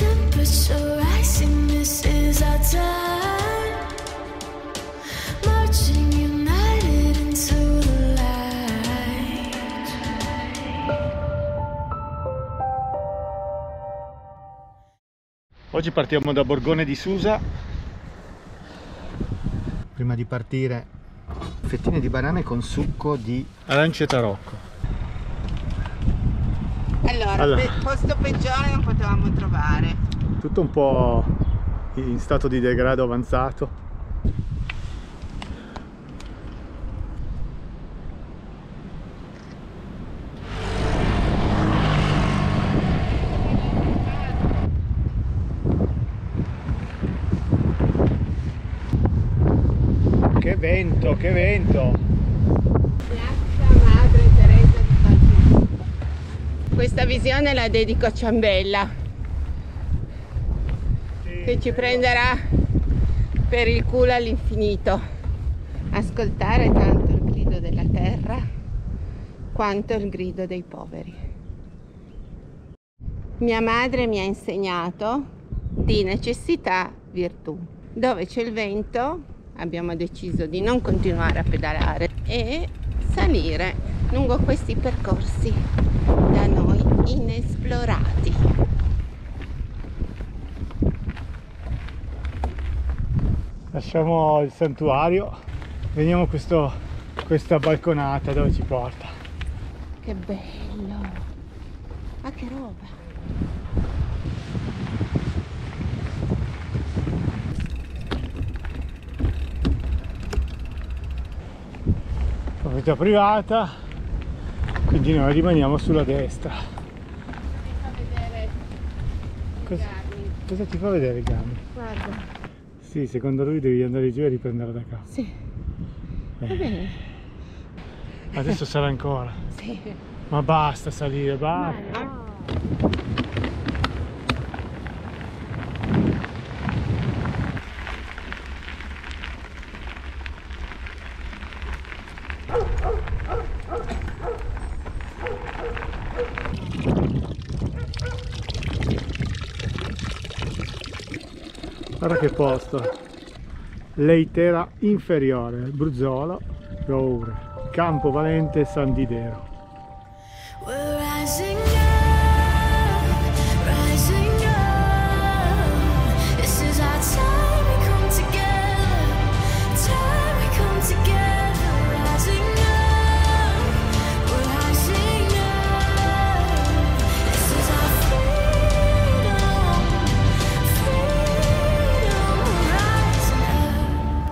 temperature rising, this is our time. Marching united into the light. Oggi partiamo da Borgone di Susa. Prima di partire, fettine di banane con succo di arance tarocco. Allora, posto peggiore non potevamo trovare. Tutto un po' in stato di degrado avanzato. Che vento, che vento! Piazza Madre Teresa di Calcutta. Questa visione la dedico a Ciambella, che ci prenderà per il culo all'infinito. Ascoltare tanto il grido della terra quanto il grido dei poveri. Mia madre mi ha insegnato di necessità virtù. Dove c'è il vento abbiamo deciso di non continuare a pedalare e salire lungo questi percorsi da noi inesplorati. Lasciamo il santuario, vediamo questa balconata dove ci porta. Che bello! Ma che roba! Proprietà privata, quindi noi rimaniamo sulla destra. Mi fa vedere i Cosa, garni. cosa ti fa vedere il gambo? Guarda. Sì, secondo lui devi andare giù e riprendere da capo. Sì. Va bene. Adesso sarà ancora. Sì. Ma basta salire, basta. Ma no. Guarda che posto. Leitera inferiore, Bruzzolo, Roure, Campo Valente, San Didero. We're rising up, rising up. This is our time, we come together, rising up, we're rising up. This is our freedom, rising up.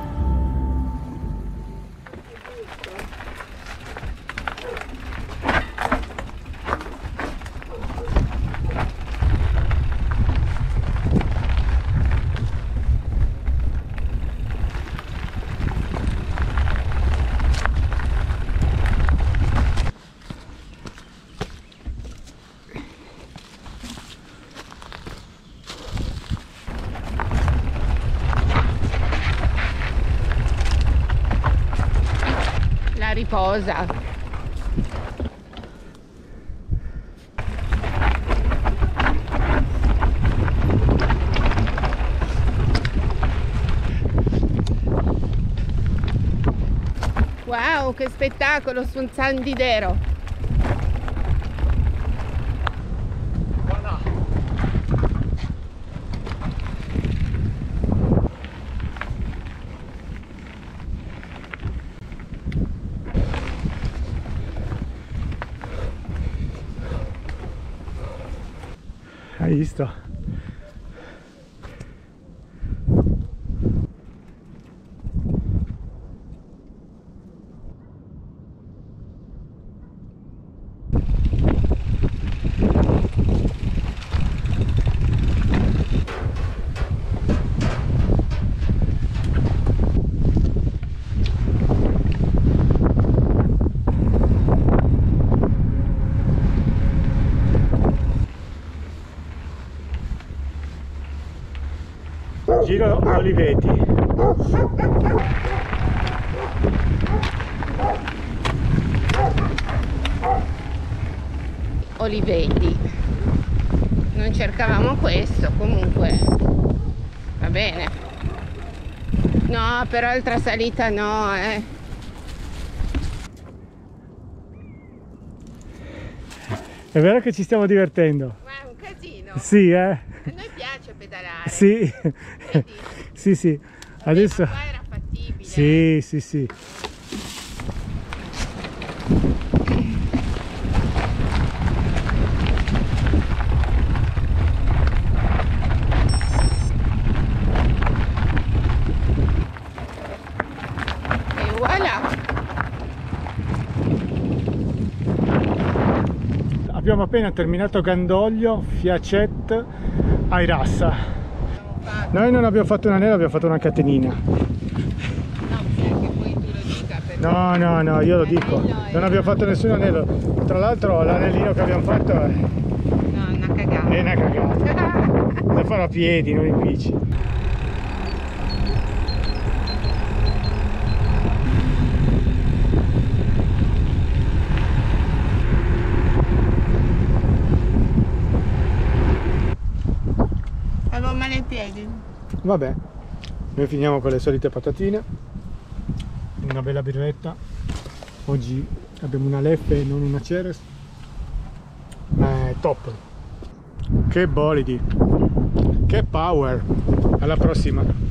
La riposa. Wow, che spettacolo su un San Didero. Hai visto? Giro Oliveti. Oliveti. non cercavamo questo, comunque va bene. No, per altra salita no, È vero che ci stiamo divertendo? Ma è un casino. Sì, A noi piace pedalare. Sì. Vedi? Sì, sì. Vabbè, Adesso... ma qua era fattibile. Sì, sì, sì. E voilà. Abbiamo appena terminato Gandoglio, Fiacet, Airassa. Noi non abbiamo fatto un anello, abbiamo fatto una catenina. No, che poi tu lo dica perché... No, io lo dico. L'anello è- Non abbiamo fatto nessun anello. Tra l'altro l'anellino che abbiamo fatto è No, una cagata. una cagata. Da fare a piedi, non in bici. Avevo male ai piedi. Vabbè, noi finiamo con le solite patatine, una bella birretta. Oggi abbiamo una Leffe e non una Ceres, ma è top. Che bolidi, che power. Alla prossima.